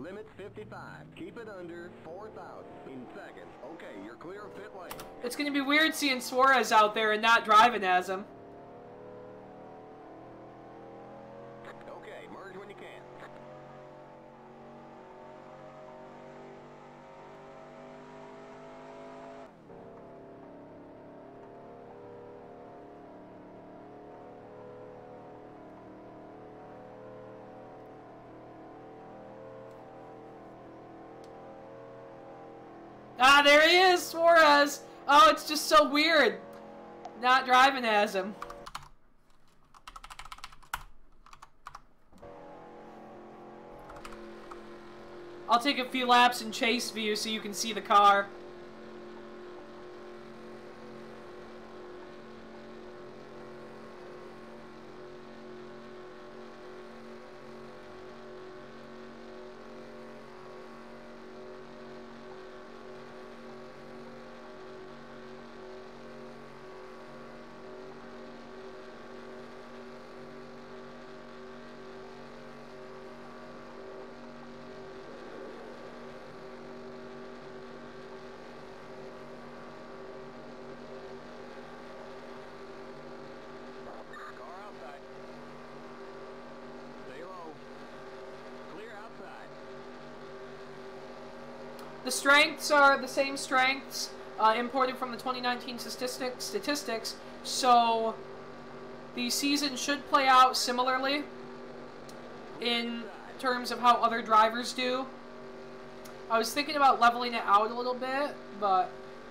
Limit 55. Keep it under 4,000 in seconds. Okay, you're clear of pit lane. It's going to be weird seeing Suarez out there and not driving as him. Okay, merge when you can. Ah, there he is, Suarez. Oh, it's just so weird not driving as him. I'll take a few laps in chase view so you can see the car. The strengths are the same strengths imported from the 2019 statistics, so the season should play out similarly in terms of how other drivers do. I was thinking about leveling it out a little bit, but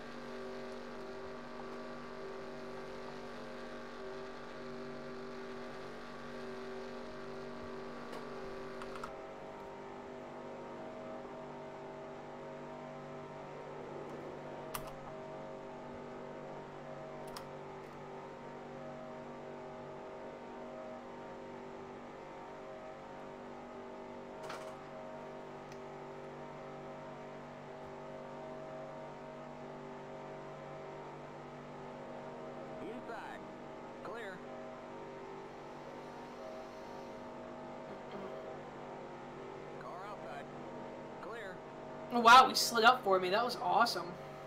oh, wow, he slid up for me. That was awesome.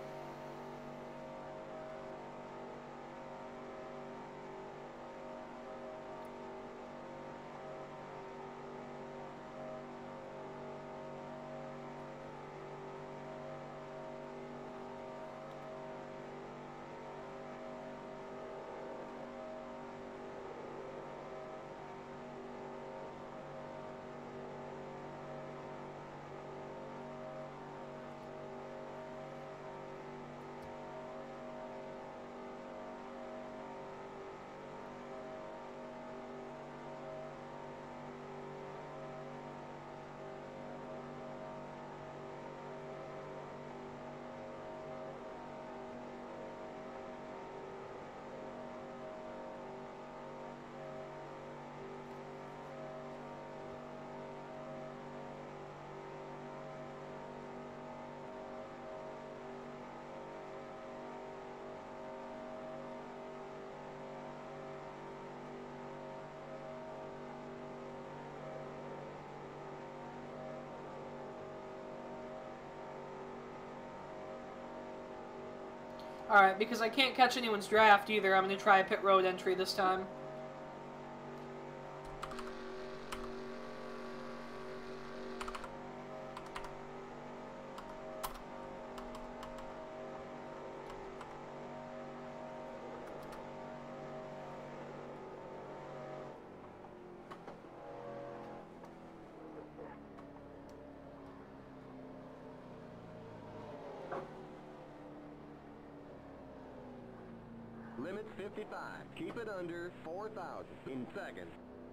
Alright, because I can't catch anyone's draft either, I'm going to try a pit road entry this time. Limit 55. Keep it under 4,000 in seconds.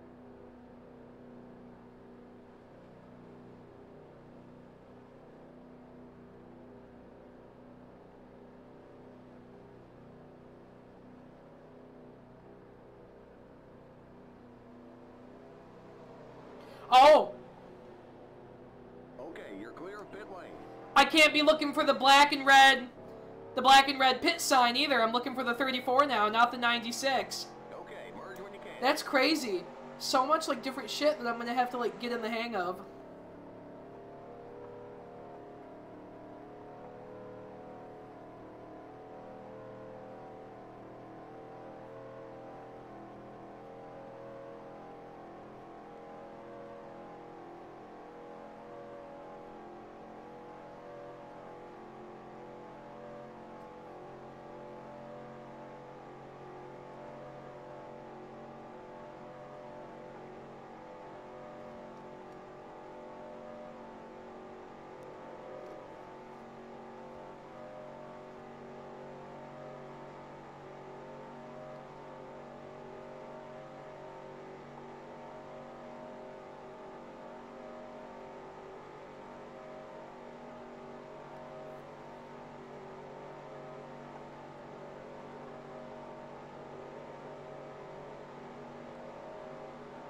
Oh! Okay, you're clear of pit lane. I can't be looking for the black and red pit sign either. I'm looking for the 34 now, not the 96. Okay, merge when you can. That's crazy. So much like different shit that I'm gonna have to like get in the hang of.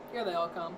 Here they all come.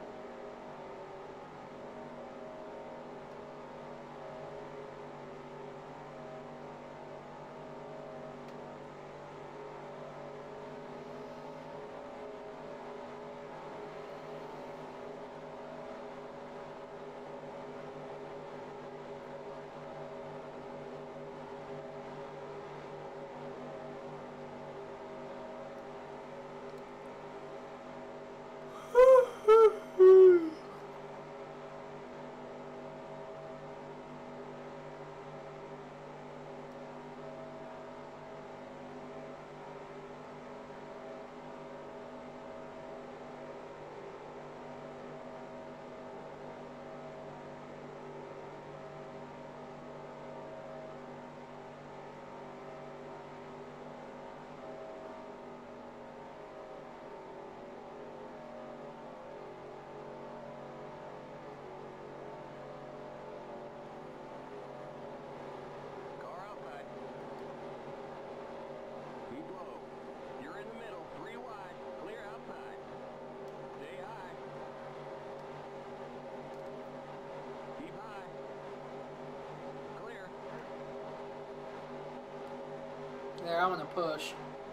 There, I'm gonna push.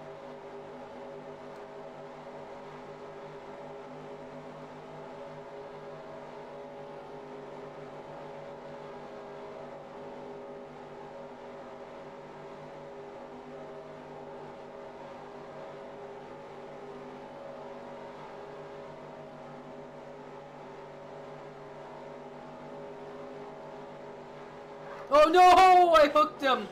Oh no! I hooked him!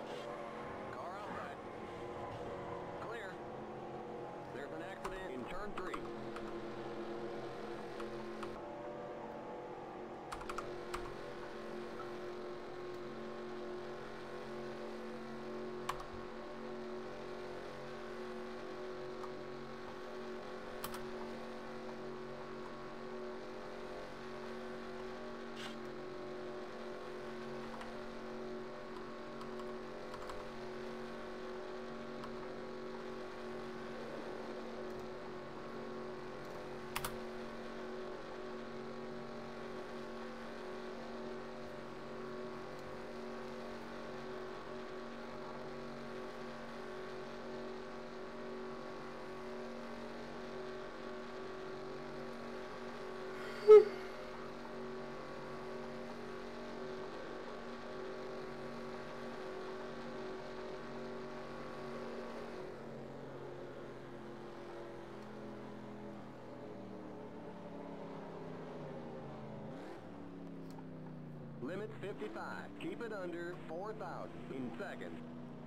Limit 55. Keep it under 4,000 in seconds.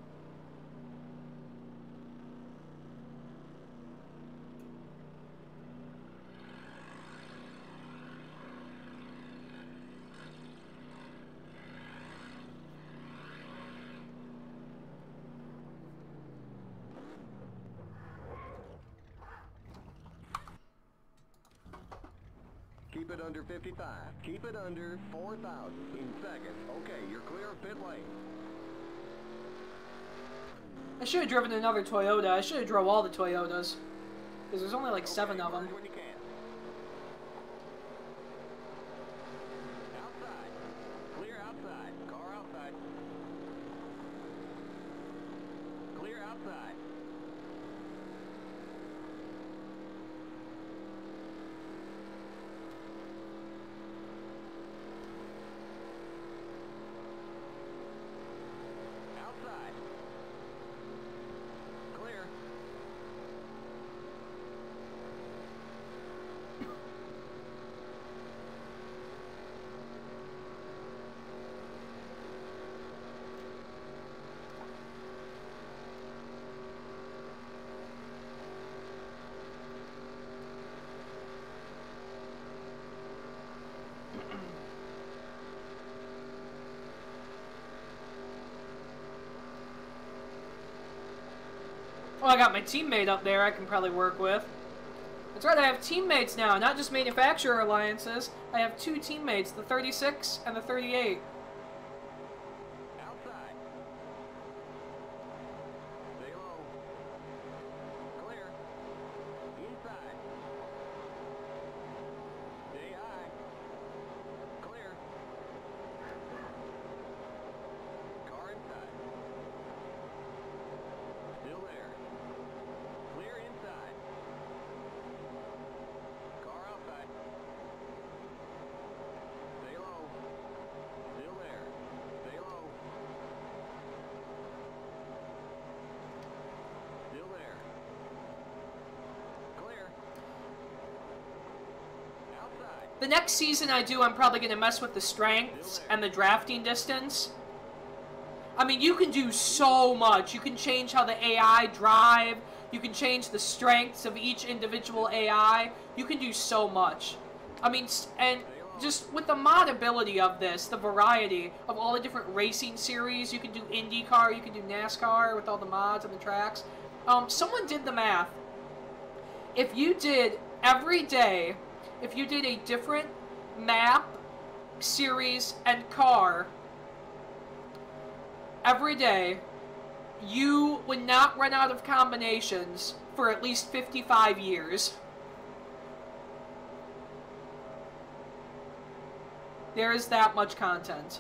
Keep it under 55. Keep it under 4,000 in seconds. Okay, you're clear of pit lane. I should have driven another Toyota. I should have drove all the Toyotas. Because there's only like 7 of them. When you can. Outside. Clear outside. Car outside. Clear outside. Outside. Clear. Oh, I got my teammate up there I can probably work with. That's right, I have teammates now, not just manufacturer alliances. I have 2 teammates, the 36 and the 38. Outside. Stay low. Clear. Inside. The next season I do, I'm probably going to mess with the strengths and the drafting distance. I mean, you can do so much. You can change how the AI drive. You can change the strengths of each individual AI. You can do so much. I mean, and just with the modability of this, the variety of all the different racing series, you can do IndyCar, you can do NASCAR with all the mods and the tracks. Someone did the math. If you did every day, if you did a different map, series, and car every day, you would not run out of combinations for at least 55 years. There is that much content.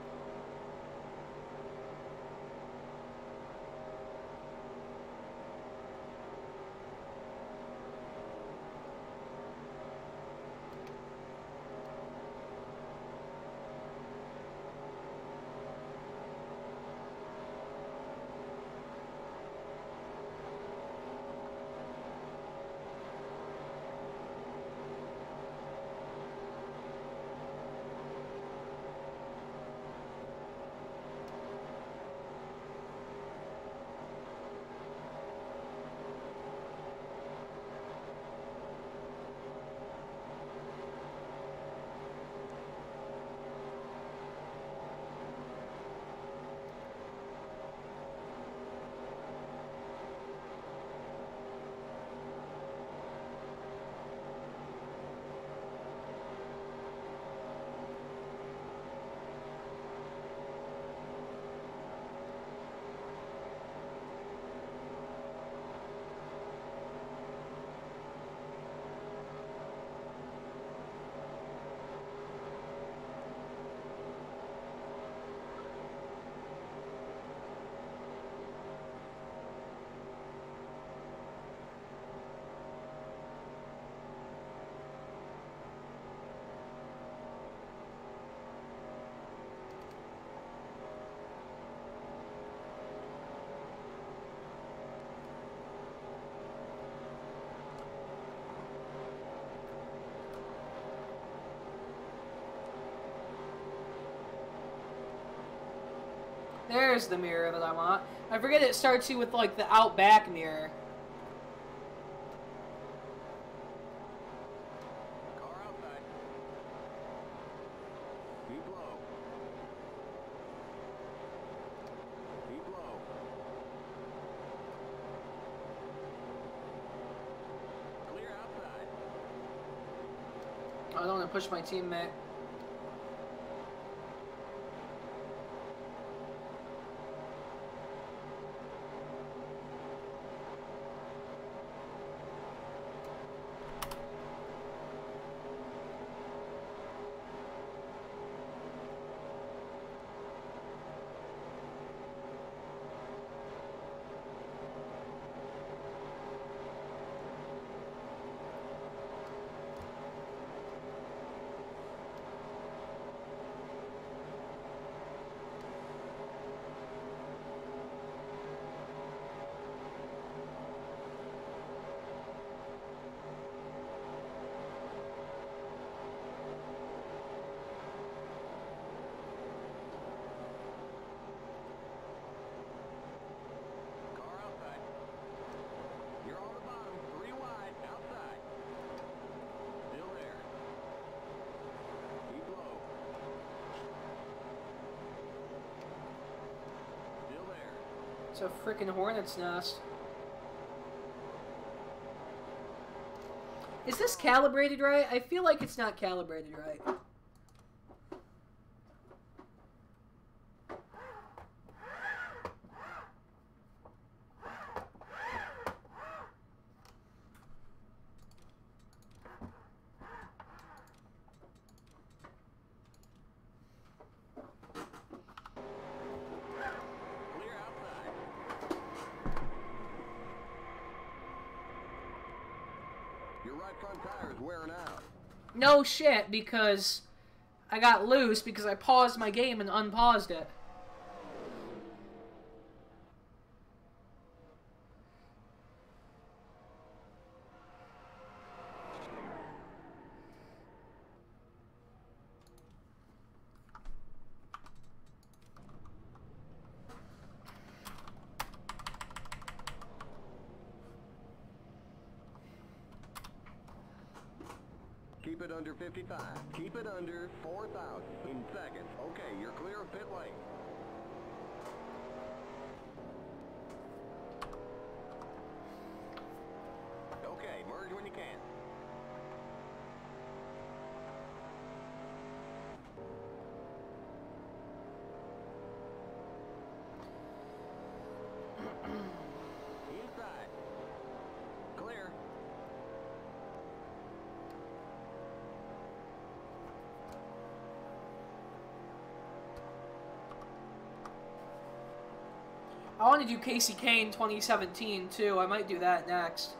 There's the mirror that I want. I forget it starts you with, like, the out-back mirror. Car outside. Keep low. Keep low. Clear outside. I don't want to push my teammate. It's a freaking hornet's nest. Is this calibrated right? I feel like it's not calibrated right. Front tire's wearing out. No shit, because I got loose because I paused my game and unpaused it. Keep it under 55. Keep it under 4,000 in seconds. Okay, you're clear of pit lane. Okay, merge when you can. Inside. Clear. I want to do Casey Kane 2017 too. I might do that next.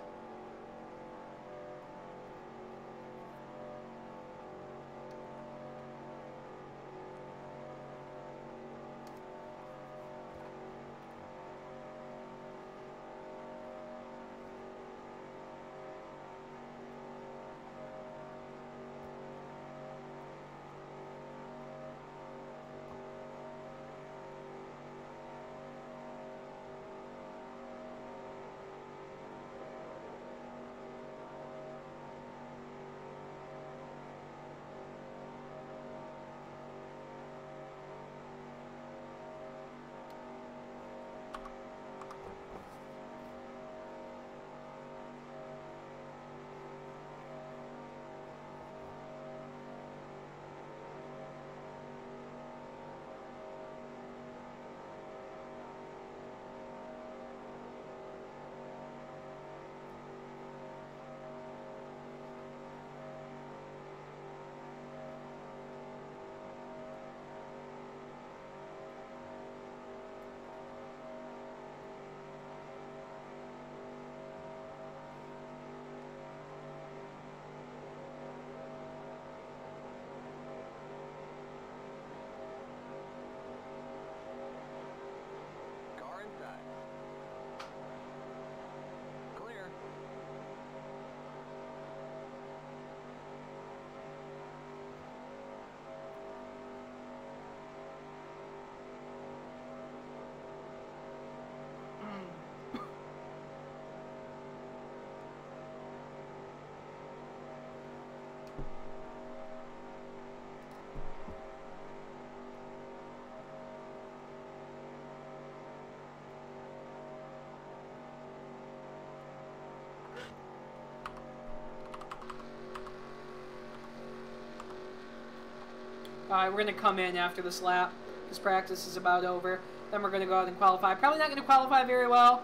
Alright, we're going to come in after this lap, because practice is about over. Then we're going to go out and qualify. Probably not going to qualify very well,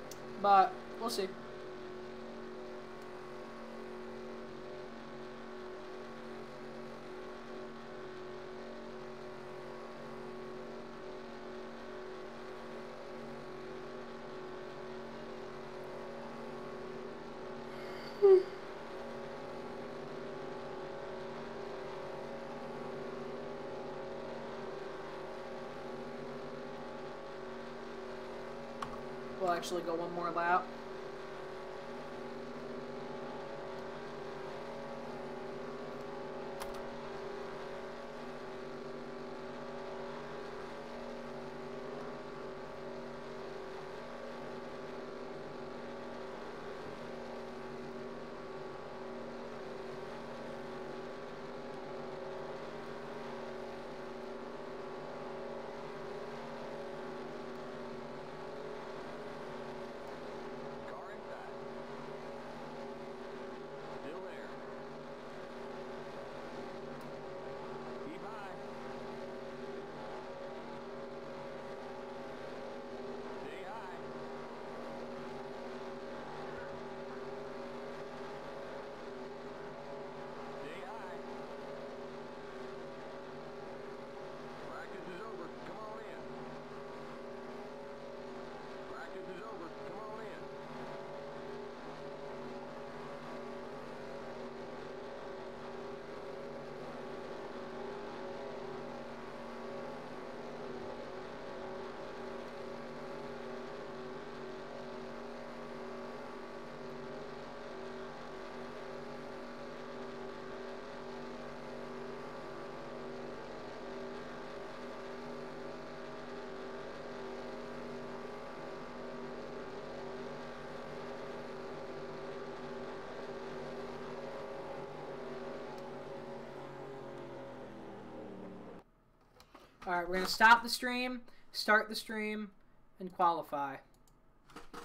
but we'll see. We'll actually go one more lap. Alright, we're going to stop the stream, start the stream, and qualify.